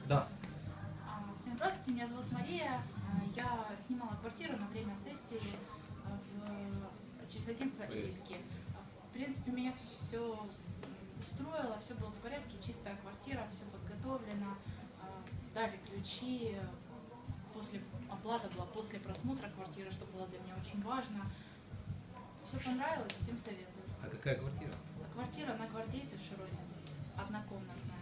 Да. Всем здравствуйте, меня зовут Мария. Я снимала квартиру на время сессии через агентство Эльки. В принципе, меня все устроило, все было в порядке, чистая квартира, все подготовлено. Дали ключи, оплата была после просмотра квартиры, что было для меня очень важно. Все понравилось, всем советую. А какая квартира? Квартира на Гвардейцев, Широнице, однокомнатная.